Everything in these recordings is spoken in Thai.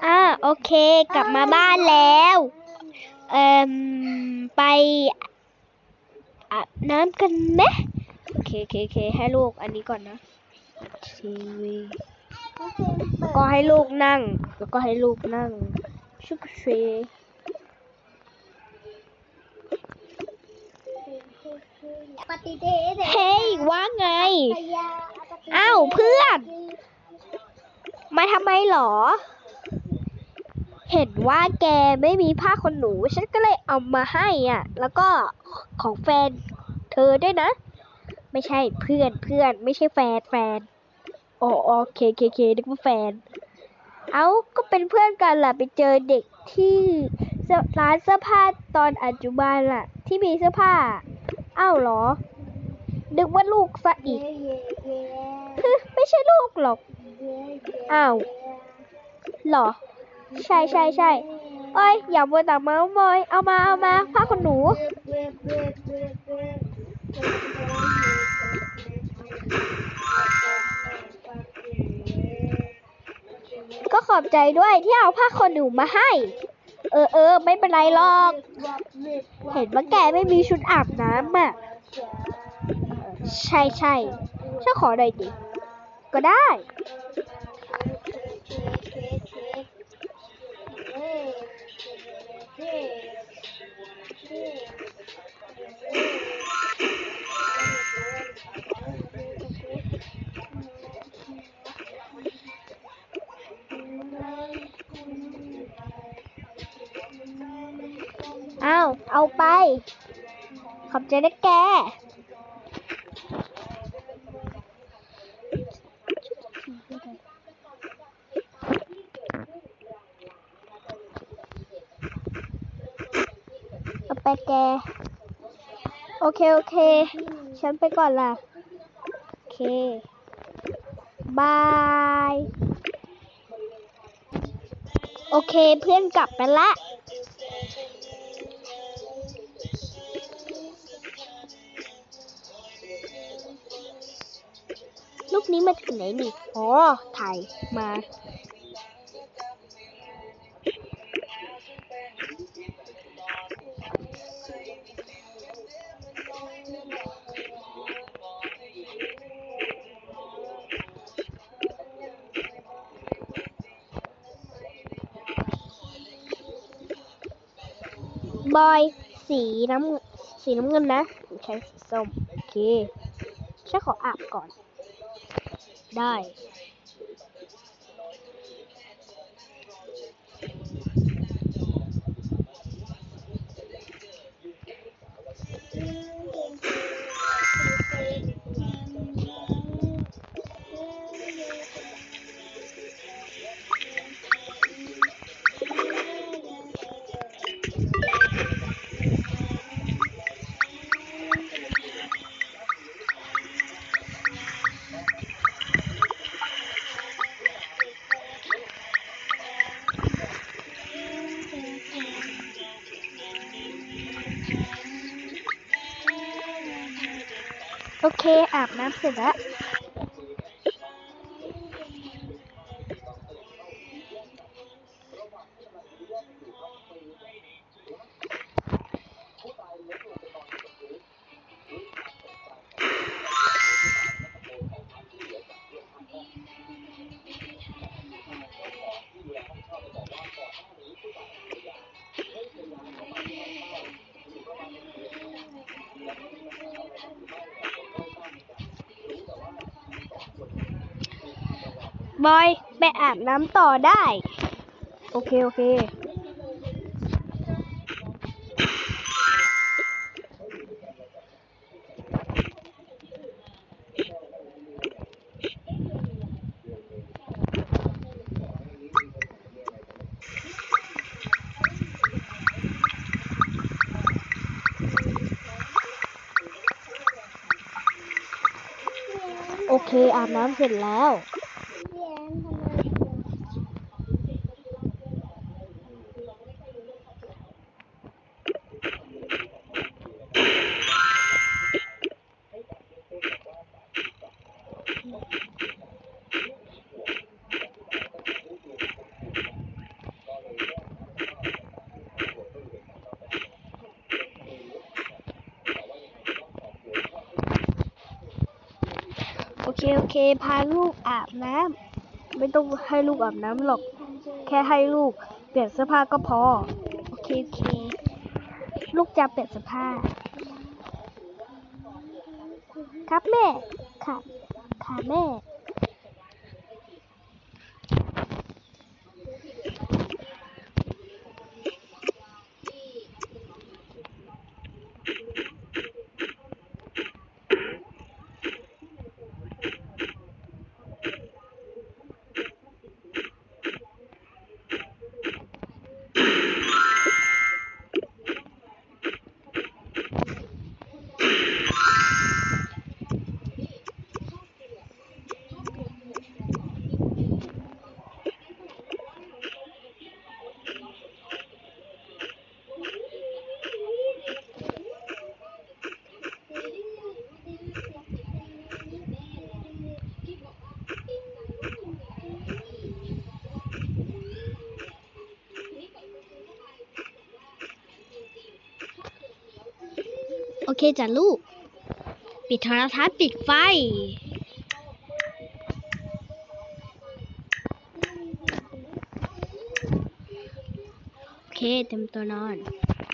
โอเคกลับมาบ้านแล้วเอ่มไปอาบน้ำกันไหมโอเคให้ลูกอันนี้ก่อนนะทีวีก็ให้ลูกนั่งแล้วก็ให้ลูกนั่งชุกเชเฮ้ยว่าไงอ้าวเพื่อนมาทำไมหรอเห็นว่าแกไม่มีผ้าขนหนูฉันก็เลยเอามาให้แล้วก็ของแฟนเธอด้วยนะไม่ใช่เพื่อนไม่ใช่แฟนโอเคนึกว่าแฟนก็เป็นเพื่อนกันล่ะไปเจอเด็กที่ร้านเสื้อผ้าตอนปัจจุบันล่ะที่มีเสื้อผ้าเหรอนึกว่าลูกซะอีกไม่ใช่ลูกหรอกเหรอใช่เอ้ยอย่ามัวแต่เมาส์มอยเอามาผ้าขนหนูก็ขอบใจด้วยที่เอาผ้าขนหนูมาให้ไม่เป็นไรหรอกเห็นว่าแกไม่มีชุดอาบน้ำใช่ฉันขอหน่อยดิก็ได้เอาไปขอบใจนะแกเอาไปแกโอเคฉันไปก่อนล่ะโอเคบายโอเคเพื่อนกลับไปละรูปนี้มาจากไหนนี่ถ่ายมาบอยสีน้ำเงินนะใช้สีส้มโอเคฉันขออาบก่อนได้โอเคอาบน้ำเสร็จแล้วบอยไปอาบน้ำต่อได้โอเคอาบน้ำเสร็จแล้วโอเคพาลูกอาบน้ำไม่ต้องให้ลูกอาบน้ำหรอกแค่ให้ลูกเปลี่ยนเสื้อผ้าก็พอโอเคลูกจะเปลี่ยนเสื้อผ้าครับแม่ค่ะแม่โอเคจ้ะลูกปิดโทรทัศน์ปิดไฟโอเคเต็มตัวนอน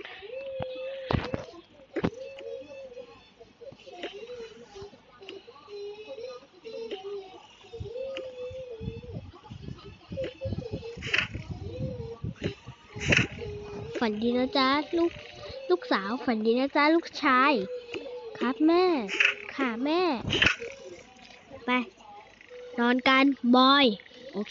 ฝันดีนะจ๊ะลูกสาวฝันดีนะจ๊ะลูกชายครับแม่ค่ะแม่ไปนอนกันบอยโอเค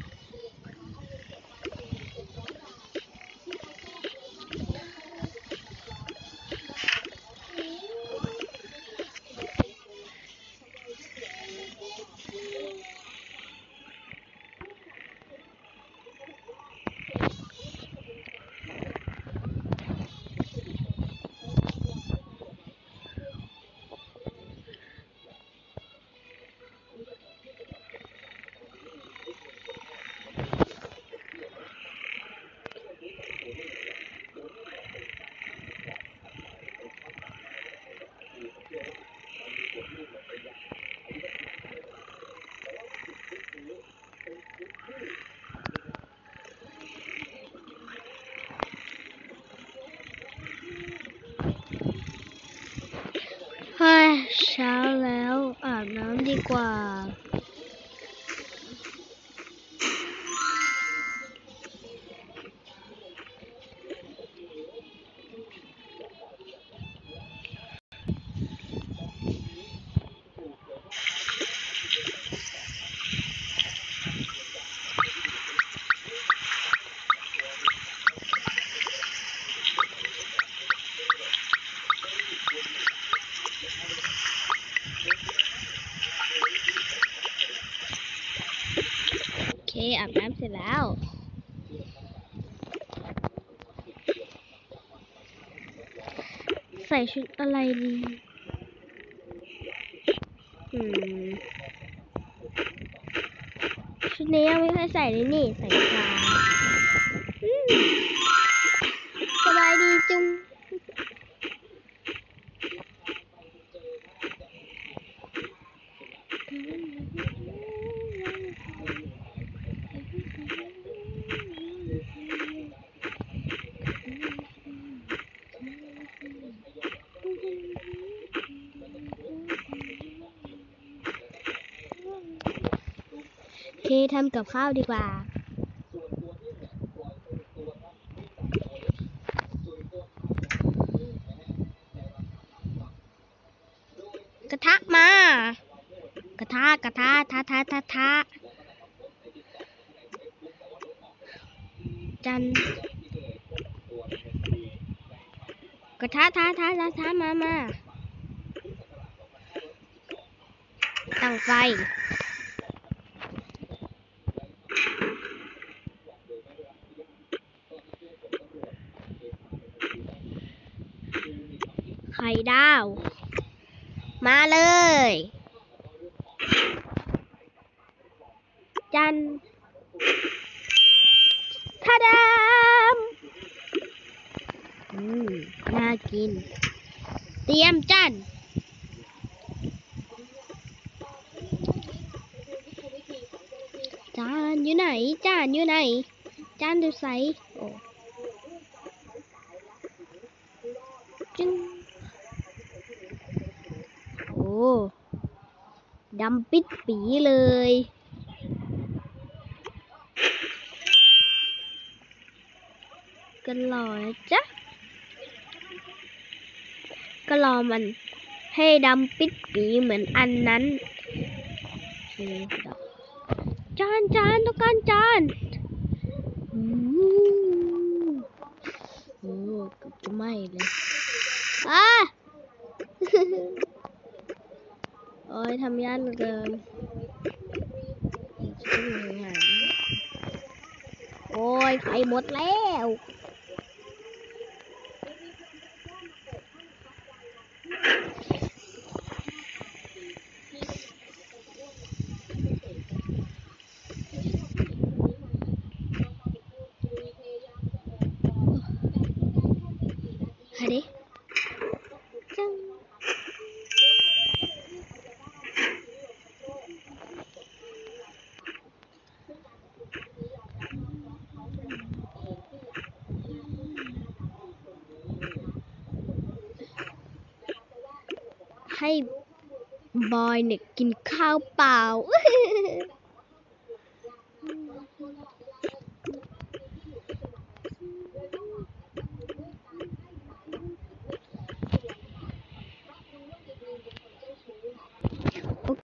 เช้าแล้วอาบน้ำดีกว่าโอเคอาบน้ำเสร็จแล้วใส่ชุดอะไรดีชุดนี้ยังไม่เคยใส่เลยนี่ใส่กาสบายดีจุงโอเคทำกับข้าวดีกว่ากระทะมากระทะทะจันกระทะมาตั้งไฟไข่ดาวมาเลยจันทาดามน่ากินเตรียมจันจานอยู่ไหนจานอยู่ไหนจานดูใสโอ้จึงโอ้ดำปิดปีเลยก็รอนะจ๊ะก็รอมันให้ดำปิดปีเหมือนอันนั้นจานจานต้องการจานอืมโอ้เกือบจะไหม้เลยอ่ะ โอ้ยทำยากเหลือเกินช่วยหาโอ้ยไฟหมดแล้วฮะดิจังให้บอยเนี่ยกินข้าวเปล่า